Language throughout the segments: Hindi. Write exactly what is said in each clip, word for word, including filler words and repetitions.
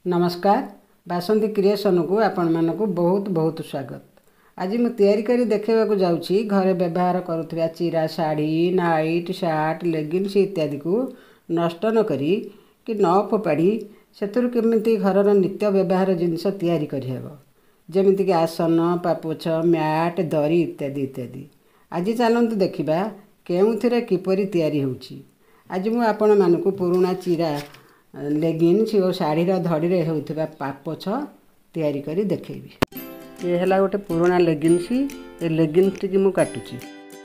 नमस्कार बासंती क्रिएशन को आपण मानक बहुत बहुत स्वागत। आज मु तैयारी करी देखा जाऊँगी घरे व्यवहार करुवा चिरा शाढ़ी नाइट शार्ट लेगिंग्स इत्यादि को नष्ट न करी कि न फोपाड़ी से केमी घर नित्य व्यवहार जिनस तैयारी करहब जमीक आसन पापोछ मैट दरी इत्यादि इत्यादि। आज चलतु देखा केउथिरे किपरि तैयारी होउछि। आज मु आपण मानक पुराना चिरा लेगिंग्स और शाढ़ीर धड़ी होता पापोछ तैयारी करी देखेबी। ये है गोटे पुराना लेगिंग्स। ये लेगिंग्स टी मु काटुची।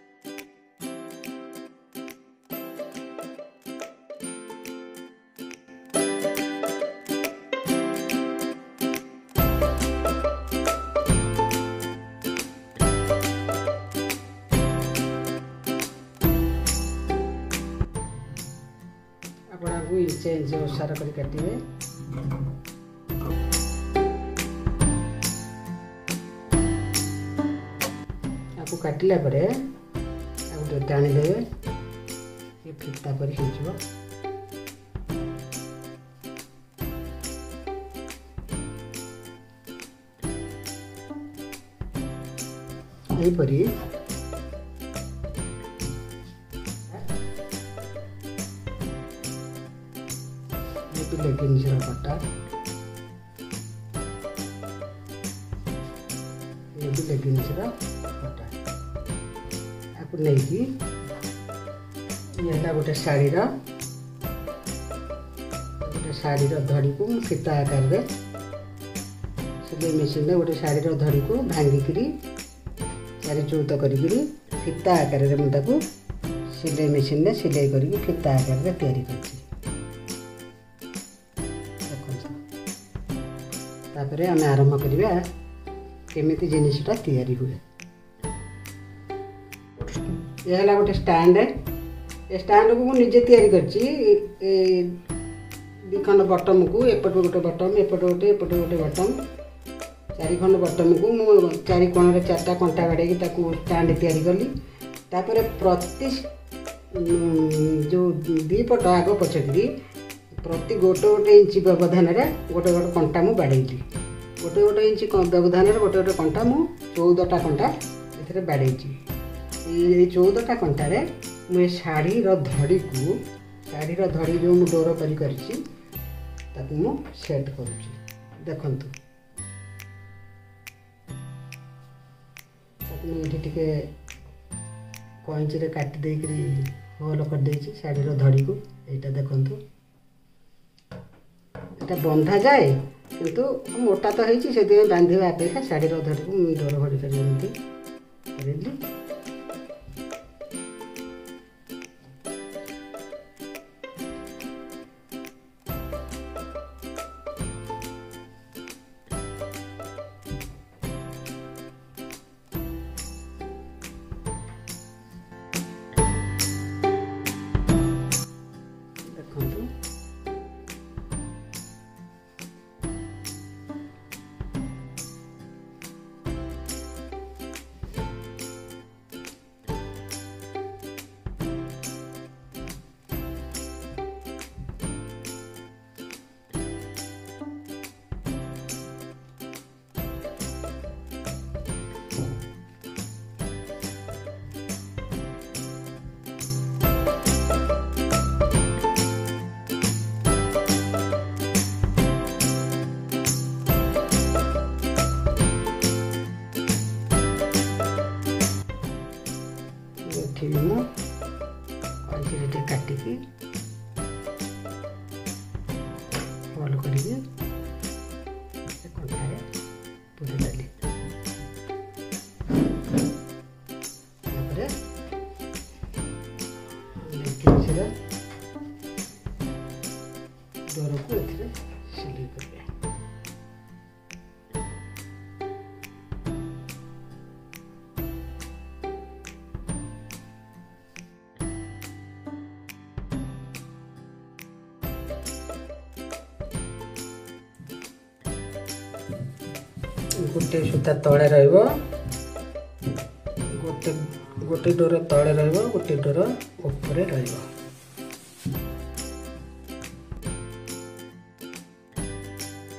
आपको इंचे इंचे ओसार कर काटिए। आपको काटिला परे आपको टाणी देवे ये फिता पर हो यहीपरी लेगिंग्स कटा ये भी लेगिंग्स कटा आपको नहीं ये गोटे शाढ़ी गोटे शाढ़ी धड़ी को फिता आकार रे सिलाई मेसीन गोटे शाढ़ी धड़ी को भांगिकी चारि चौथ करी फिता आकार रे मुझे सिलाई मेसीन सिलाई करके फिता आकार रे तैयारी करछि। तापर आम आरंभ करवा केमिति जिनिसटा तैयारी हुए। यह है गोटे स्टैंड। ए स्टैंड को मुझे तैयारी करछि। दी खंड बटम को एपट गोटे बटम एपट गोटे एपट गोटे बटम चारि खंड बटम को मु चारि कोण रे चारटा कंटा बाड़े ताकू स्टैंड तैयारी कली। तापर प्रति जो दी पट आग पछकरी प्रति गोटे गोटे इंच व्यवधान गोटे गोटे कंटा मु बाड़ेली। गोटे गोटे इंच व्यवधान गोटे गोटे कंटा मु चौदहटा कंटा ए बाड़ेची। ये चौदहटा कंटार मुझे शाढ़ी धड़ी को शाढ़ी धड़ी जो मुझे डोर कर सेट करुँची। देखंतु ये टिके कईची काटी देकरी होल कर देछि शाढ़ी धड़ी को। यहाँ देखंतु এটা बंधा जाए किंतु मोटा तो होती से बांधा अपेक्षा शाढ़ी धड़ी को डर भरी कर काटिकी होल करी कंठारे पूरी देली। डोर को ए सिलाई कर गोटे सूता तले रहिबो गोटे गोटे डोर तले रहिबो गोटे डोर ऊपर रहिबो।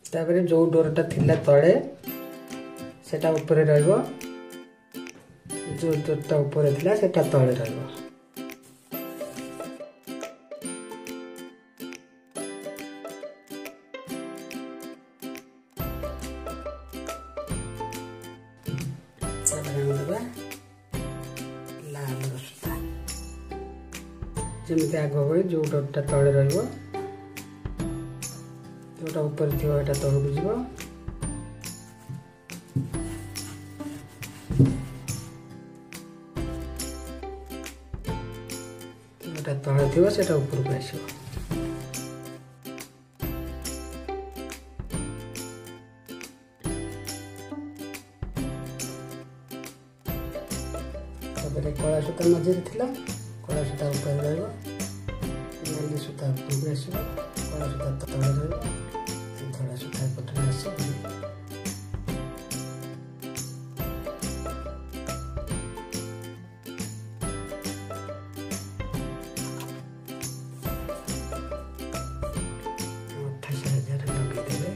तापर जो डोरटा थिला तले सेटा ऊपर रहइबो, जो डोरटा ऊपर थिला सेटा तले रहइबो। लाल सूता जमी आग भाई जो डोरटा तले रहइबो, जोटा ऊपर थी एटा तलू जीव। जोटा तले थी सेटा ऊपर को आसो। कला सूता मझे थिला, कला सूता ऊपर रहिबो, नाली सूता ऊपर आसो, कला सूता तले रहिबो, धड़ा सूता पटरे आसो। अठाईस हजार लगे देले।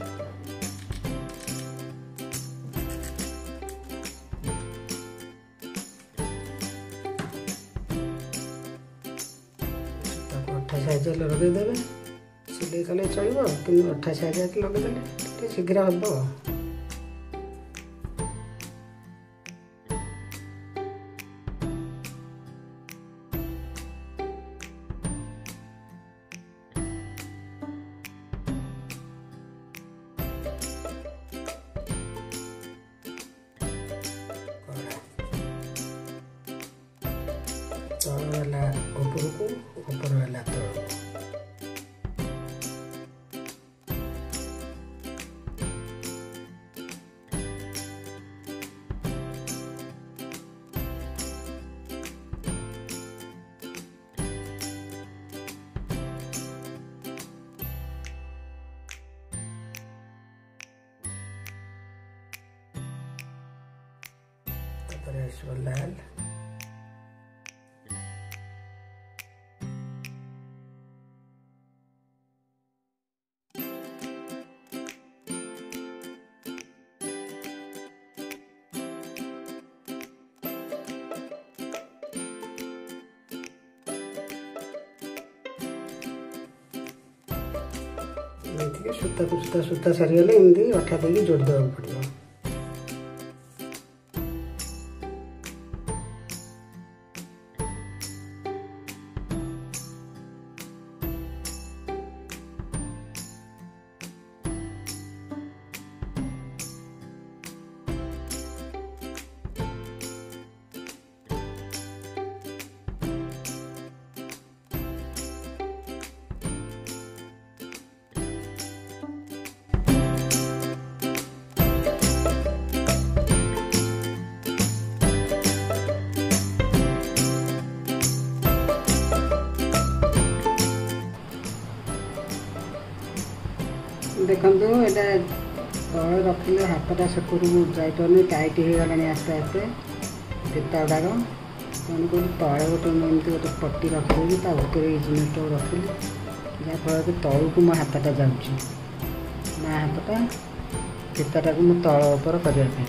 अठाईस हजार लगेदेवे, सिलाई कले चलो कि अठाईस हजार लगेदे शीघ्र हम। तल वाला ऊपर को, ऊपर वाला तल को। लाल सूता सूता सूता सारीगले एमती अठा देकी जोड़ देवा पड़ो। देखो ये तले रखिले हाथटा सेपट जापर टाइट हो गला आस्ते आस्ते फीता गुड़ाक तेणुक तले गोटे एमती गोटे पट्टी रखी भर ये जिनिस रखिली जहाँफल कि तलू मो हाथटा जाऊँगी ना हाथटा फीताटा को मो तल उपर करने।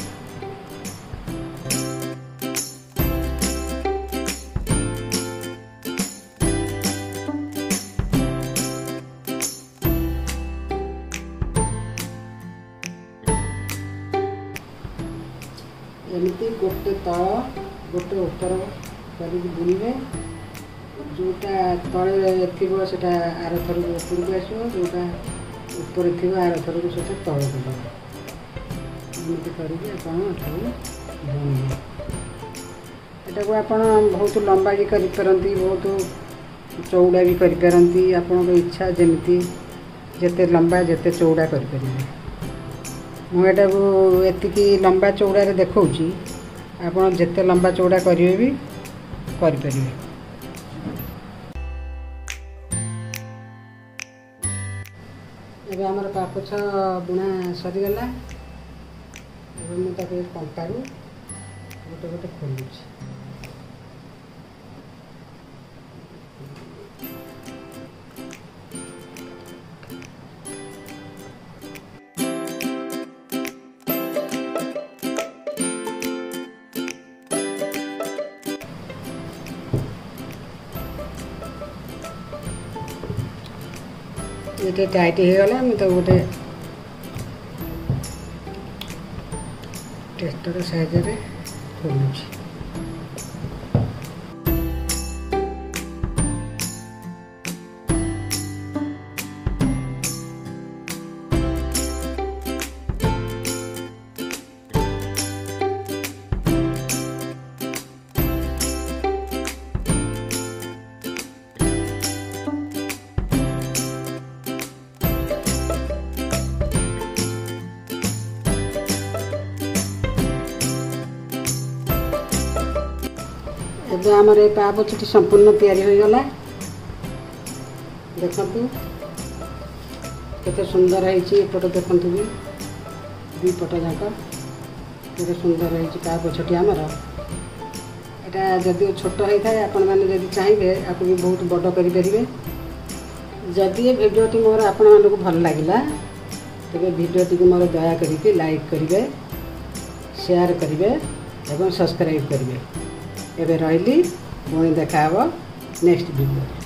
एमती गोटे तल गोटे ऊपर कर बुनबे, जोटा तले थी से आर थर ऊपर को आसो, जोटा ऊपर थी आर थर को तल को एमती करके बुनबे। एटा को आप बहुत लंबा भी करपारती, बहुत चौड़ा भी करपारती, आपण इच्छा जमी जिते लंबा जिते चौड़ा करें। मुझे एतिकी लंबा चौड़ा देखा आप जिते लंबा चौड़ा करेंगे भी करें। एवं आमर पापोछ बुणा सरीगला, मुझे कंटारू गोटे गोटे खोलुची। ये टाइट हो तो गोटे टेस्टर साहाय्य खोलुଛି। ଏବେ ଆମର ଏ ପା ପୋଛଟି ସମ୍ପୂର୍ଣ୍ଣ ତିଆରି ହୋଇଗଲା। ଦେଖନ୍ତୁ କେତେ ସୁନ୍ଦର ହେଇଛି। ଏପଟ ଦେଖନ୍ତୁ ବି ଦୁଇ ପଟ ଯାକ କେତେ ସୁନ୍ଦର ହେଇଛି ପା ପୋଛଟି ଆମର। ଏଇଟା ଯଦିଓ ଛୋଟ ହେଇଥାଏ ଆପଣମାନେ ଯଦି ଚାହିଁବେ ଆକୁ ବି ବହୁତ ବଡ଼ କରିପାରିବେ। ଯଦି ଏ ଭିଡ଼ିଓଟି ମୋର ଆପଣମାନଙ୍କୁ ଭଲ ଲାଗିଲା ତେବେ ଭିଡ଼ିଓଟିକୁ ମୋର ଦୟା କରିକି ଲାଇକ୍ କରିବେ, ସେୟାର କରିବେ ଏବଂ ସବସ୍କ୍ରାଇବ୍ କରିବେ। ଏବେ ରହିଲି, ପୁଣି ଦେଖା ହେବ ନେକ୍ସଟ ଭିଡ଼ିଓରେ।